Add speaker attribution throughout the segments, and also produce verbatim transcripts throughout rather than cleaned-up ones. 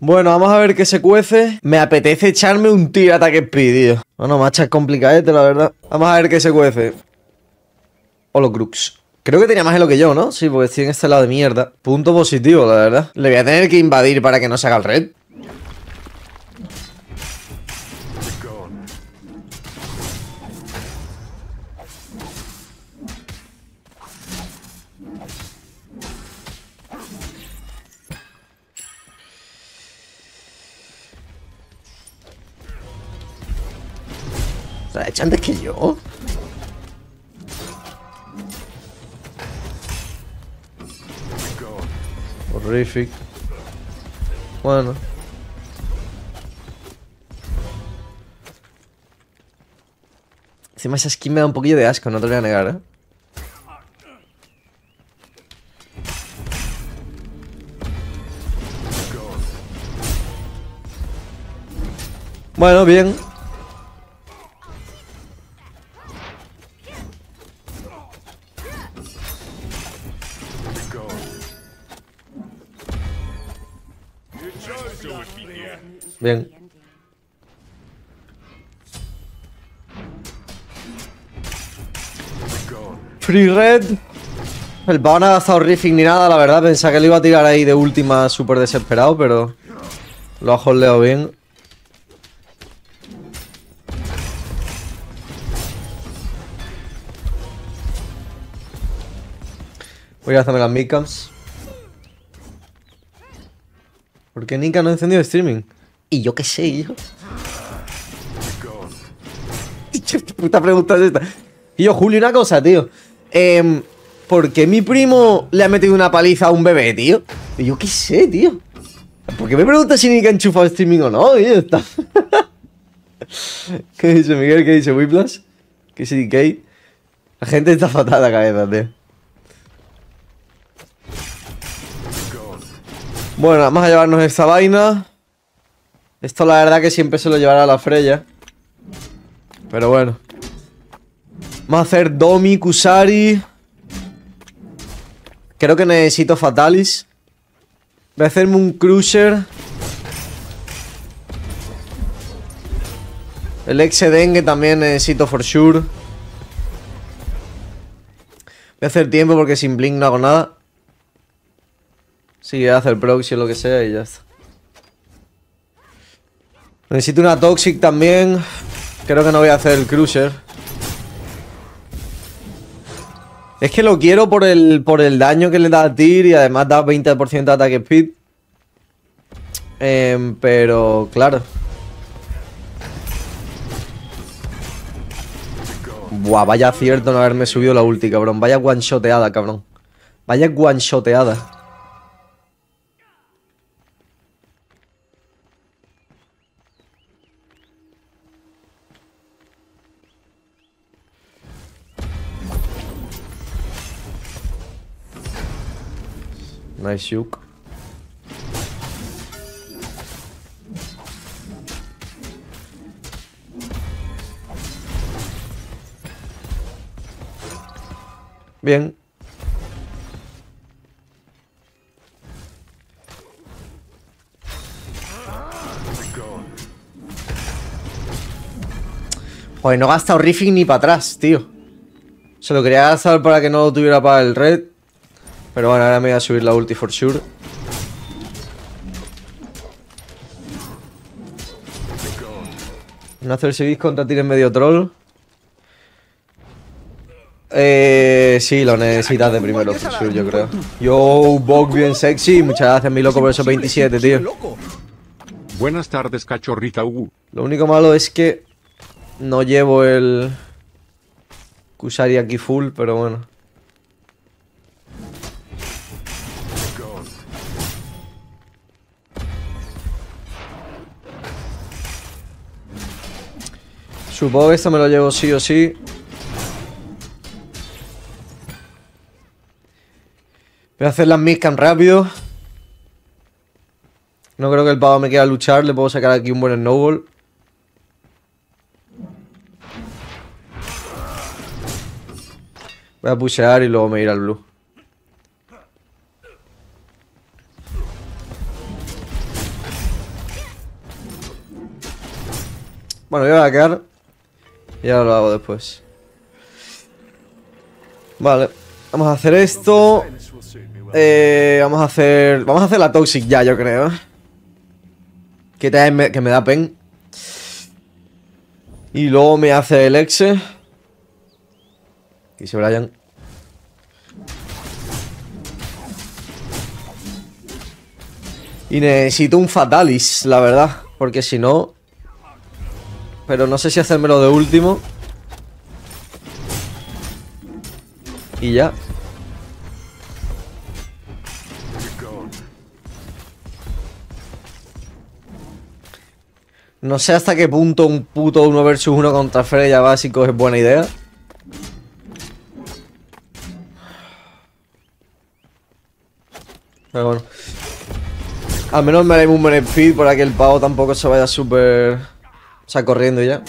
Speaker 1: Bueno, vamos a ver qué se cuece. Me apetece echarme un tiro ataque speed, tío. Bueno, macha, es complicadete, la verdad. Vamos a ver qué se cuece. Holocrux. Creo que tenía más elo que yo, ¿no? Sí, porque estoy en este lado de mierda. Punto positivo, la verdad. Le voy a tener que invadir para que no se haga el red. ¿Se la ha hecho antes que yo? Horrific. Bueno. Encima esa skin me da un poquillo de asco, no te lo voy a negar, ¿eh? Bueno, bien. Bien. Free red. El pavo no ha gastado riffing ni nada, la verdad. Pensaba que lo iba a tirar ahí de última súper desesperado, pero lo ha holdeado bien. Voy a hacerme las midcams. ¿Por qué Nika no ha encendido streaming? Y yo qué sé, hijo. ¿Qué puta pregunta es esta? Y yo, Julio, una cosa, tío. Eh, ¿Por qué mi primo le ha metido una paliza a un bebé, tío? Y yo qué sé, tío. ¿Por qué me preguntas si Nika ha enchufado streaming o no? Y ya está. ¿Qué dice Miguel? ¿Qué dice Whiplash? ¿Qué dice D K? La gente está fatal a la cabeza, tío. Bueno, vamos a llevarnos esta vaina. Esto la verdad que siempre se lo llevará a la Freya. Pero bueno. Vamos a hacer Domi, Kusari. Creo que necesito Fatalis. Voy a hacerme un Cruiser. El Exedengue también necesito for sure. Voy a hacer tiempo porque sin Blink no hago nada. Sí, voy a hacer proxy o lo que sea y ya está. Necesito una Toxic también. Creo que no voy a hacer el Cruiser. Es que lo quiero por el, por el daño que le da a Tyr y además da veinte por ciento de ataque speed. Eh, pero, claro. Buah, vaya acierto no haberme subido la ulti, cabrón. Vaya one-shoteada, cabrón. Vaya one-shoteada. Nice shook. Bien. Joder, no he gastado riffing ni para atrás, tío. Se lo quería gastar para que no lo tuviera para el red. Pero bueno, ahora me voy a subir la ulti for sure. No hacer service contra Tyr en medio troll. Eh, sí, lo necesitas de primero, for sure, yo creo. Yo, Bog bien sexy. Muchas gracias, mi loco, por esos veintisiete, tío.
Speaker 2: Buenas tardes, cachorrita Hugo.
Speaker 1: Lo único malo es que no llevo el Kusari aquí full, pero bueno. Supongo que esto me lo llevo sí o sí. Voy a hacer las midcam rápido. No creo que el pavo me quiera luchar. Le puedo sacar aquí un buen snowball. Voy a pushear y luego me iré al blue. Bueno, yo voy a quedar. Y ahora lo hago después. Vale. Vamos a hacer esto. Eh, vamos a hacer... Vamos a hacer la Toxic ya, yo creo. Que, te, me, que me da pen. Y luego me hace el Exe. Y se Brian. Y necesito un Fatalis, la verdad. Porque si no... Pero no sé si hacérmelo de último. Y ya. No sé hasta qué punto un puto uno versus uno contra Freya básico es buena idea. Pero bueno. Al menos me haré un buen speed para que el pavo tampoco se vaya súper... O sea, corriendo ya.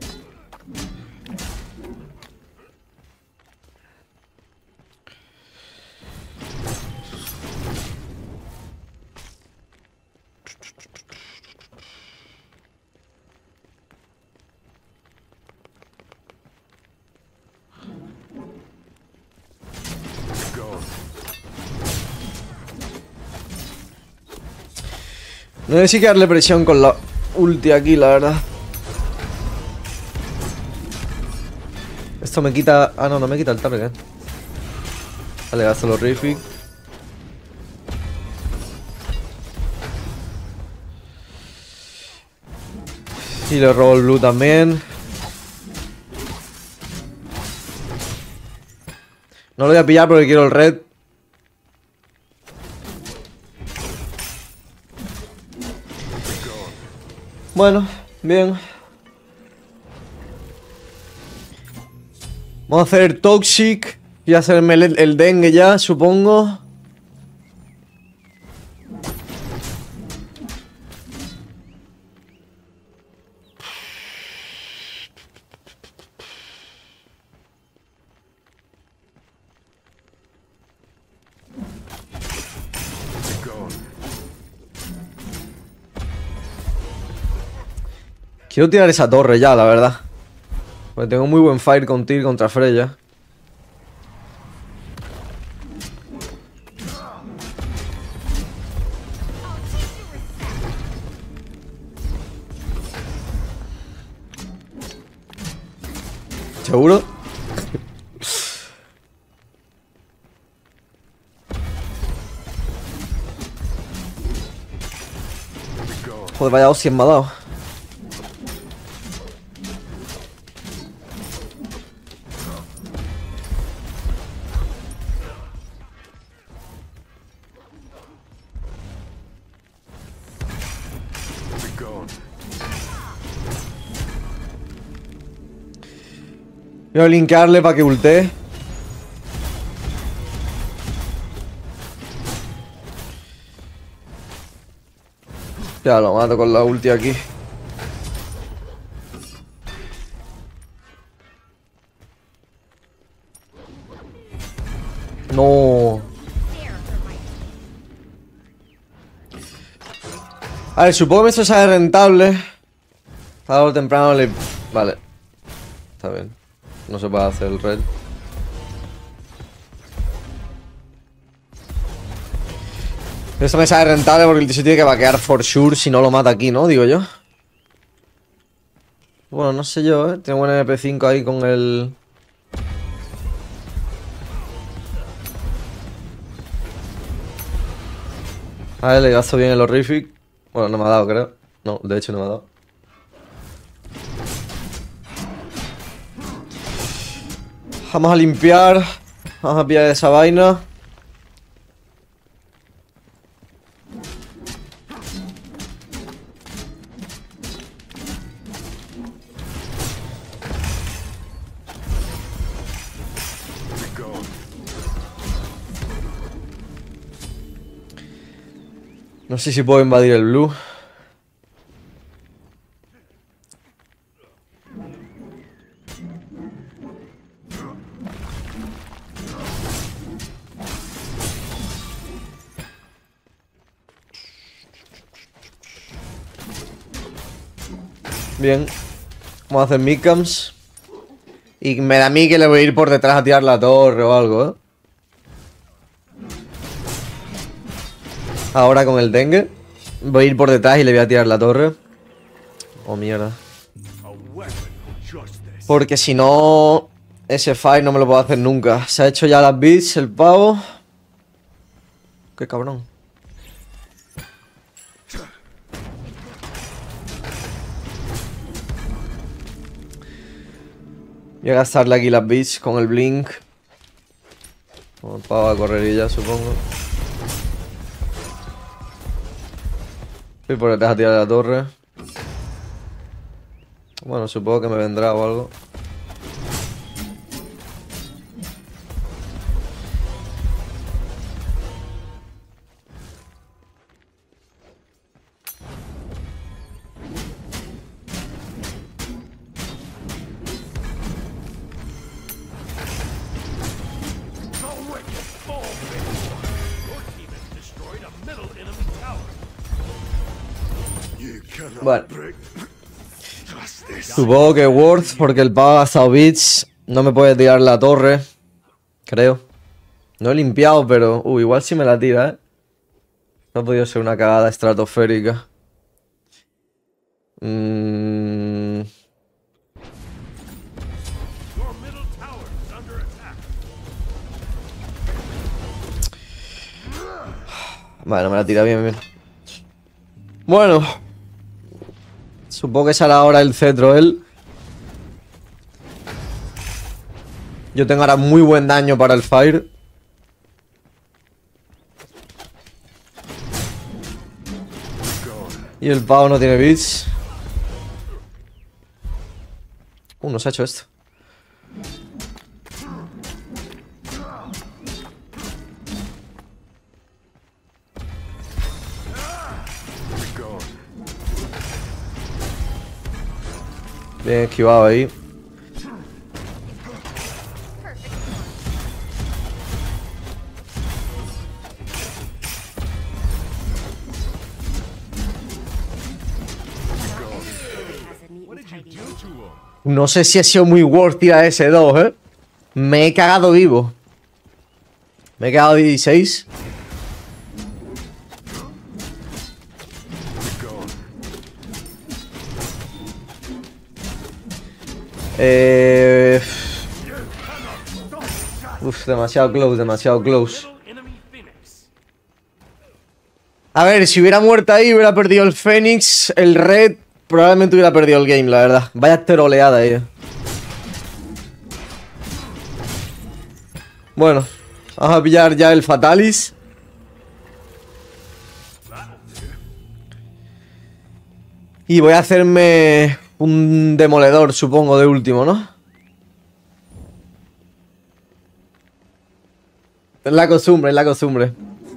Speaker 1: No sé si que darle presión con la ulti aquí, la verdad. Esto me quita... Ah, no, no me quita el target. Vale, gasto los Rific. Y le robo el blue también. No lo voy a pillar porque quiero el red. Bueno, bien. Vamos a hacer Toxic y hacerme el, el dengue ya, supongo. Quiero tirar esa torre ya, la verdad. Porque tengo muy buen fight con Tyr contra Freya. ¿Seguro? Joder, vaya hostia me ha dado. Voy a linkearle para que ultee. Ya lo mato con la ulti aquí. No. A ver, supongo que esto sale rentable. Tarde o temprano le... Vale. Está bien. No se puede hacer el red. Esto me sale rentable porque el tío se tiene que vaquear for sure si no lo mata aquí, ¿no? Digo yo. Bueno, no sé yo, ¿eh? Tengo un M P cinco ahí con el... A ver, le gasto bien el horrific. Bueno, no me ha dado, creo. No, de hecho no me ha dado. Vamos a limpiar. Vamos a pillar esa vaina. No sé si puedo invadir el blue. Bien. Vamos a hacer midcamps. Y me da a mí que le voy a ir por detrás a tirar la torre o algo, ¿eh? Ahora con el dengue. Voy a ir por detrás y le voy a tirar la torre. Oh, mierda. Porque si no... Ese fight no me lo puedo hacer nunca. Se ha hecho ya las beats, el pavo. Qué cabrón. Voy a gastarle aquí las beats con el blink. Como el pavo a correrilla, supongo. Voy por detrás a tirar la torre. Bueno, supongo que me vendrá o algo. Bueno. Supongo que Worth, porque el pavo ha gastado bits. No me puede tirar la torre. Creo. No he limpiado, pero... Uh, igual sí me la tira, ¿eh? No ha podido ser una cagada estratosférica. Mm... Vale, no me la tira bien, bien. Bueno. Supongo que sale ahora el cetro él. Yo tengo ahora muy buen daño para el fire. Y el pavo no tiene bits. Uh, no se ha hecho esto. Bien esquivado ahí. No sé si ha sido muy worth tirar ese dos, ¿eh? Me he cagado vivo. Me he quedado dieciséis. Eh... Uf, demasiado close, demasiado close. A ver, si hubiera muerto ahí, hubiera perdido el Fénix, el Red, probablemente hubiera perdido el game, la verdad. Vaya teroleada ahí. Bueno, vamos a pillar ya el Fatalis. Y voy a hacerme un demoledor, supongo, de último, ¿no? Es la costumbre, es la costumbre.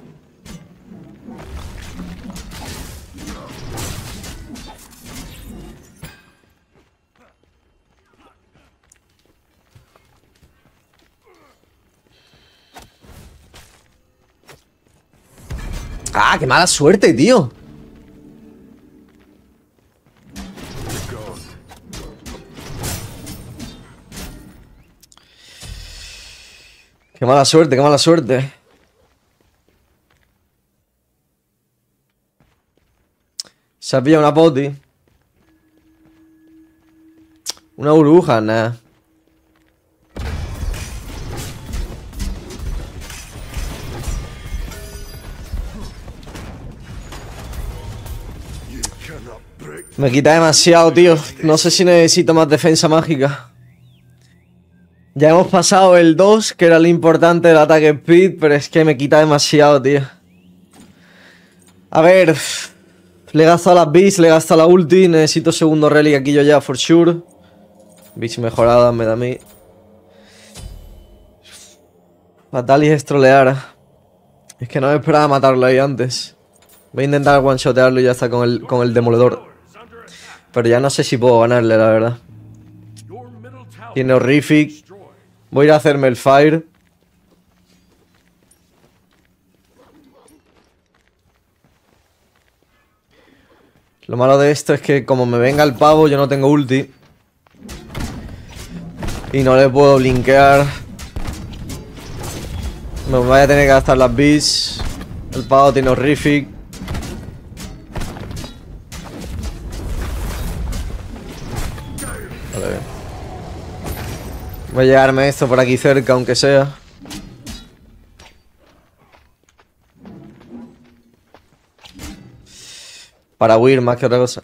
Speaker 1: ¡Ah, qué mala suerte, tío! Qué mala suerte, qué mala suerte. Se ha pillado una poti. Una burbuja, nada. Me quita demasiado, tío. No sé si necesito más defensa mágica. Ya hemos pasado el dos, que era lo importante del ataque speed, pero es que me quita demasiado, tío. A ver... Le he gastado las beats, le he gastado la ulti. Necesito segundo relic aquí yo ya, for sure. Beats mejoradas me da a mí. Fatalis es trolear. Es que no me esperaba matarlo ahí antes. Voy a intentar one-shotearlo y ya está con el, con el demoledor. Pero ya no sé si puedo ganarle, la verdad. Tiene horrific. Voy a ir a hacerme el fire. Lo malo de esto es que como me venga el pavo, yo no tengo ulti. Y no le puedo blinkear. Me voy a tener que gastar las beats. El pavo tiene horrific. Vale, bien. Voy a llegarme esto por aquí cerca, aunque sea. Para huir más que otra cosa.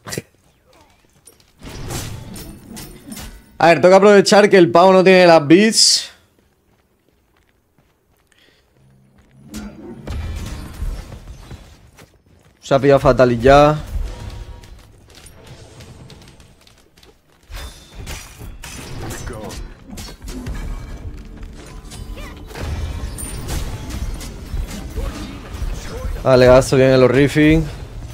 Speaker 1: A ver, tengo que aprovechar que el pavo no tiene las beats. Se ha pillado fatal y ya. Vale, gasto bien el horrific.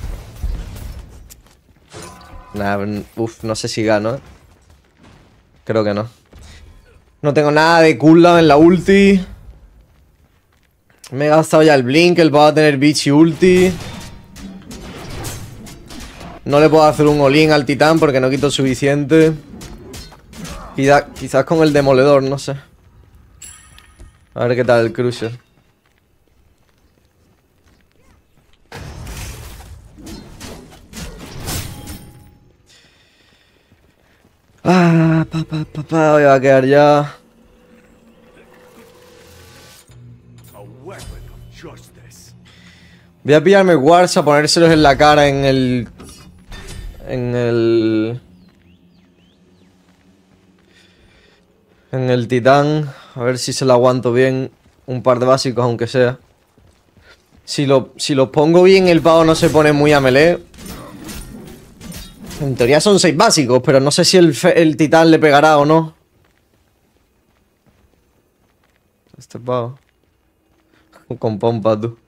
Speaker 1: Nah, uff, no sé si gano, ¿eh? Creo que no. No tengo nada de cooldown en la ulti. Me he gastado ya el blink, el va a tener beach y ulti. No le puedo hacer un all-in al titán porque no quito suficiente. Quizás, quizás con el demoledor, no sé. A ver qué tal el cruiser. Ah, pa, pa, pa, pa, voy a quedar ya. Voy a pillarme wards a ponérselos en la cara en el... En el... En el titán. A ver si se lo aguanto bien. Un par de básicos aunque sea. Si lo, si los pongo bien el pavo no se pone muy a melee. En teoría son seis básicos, pero no sé si el, el titán le pegará o no. Este pavo. Con pompa, tú.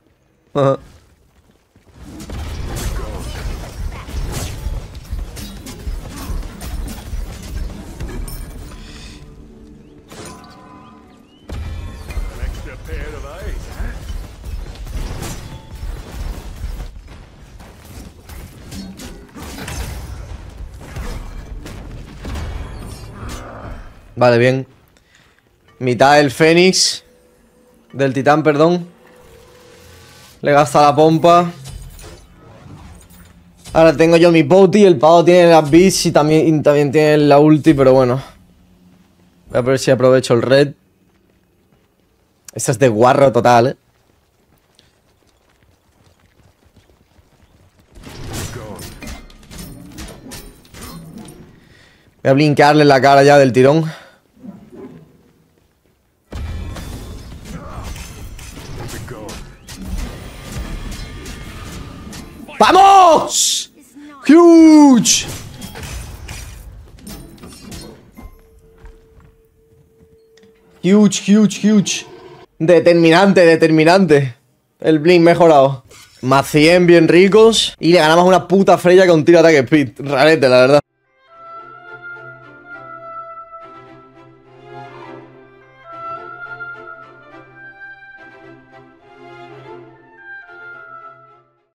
Speaker 1: Vale, bien. Mitad del Fénix. Del titán, perdón. Le gasta la pompa. Ahora tengo yo mi Pouti. El pavo tiene las beats y también, y también tiene la ulti, pero bueno. Voy a ver si aprovecho el red. Esta es de guarro total, eh. Voy a blinkearle la cara ya del tirón. ¡Vamos! ¡Huge! Huge, huge, huge. Determinante, determinante. El blink mejorado. Más cien bien ricos. Y le ganamos una puta Freya con tiro ataque speed. Rarete, la verdad.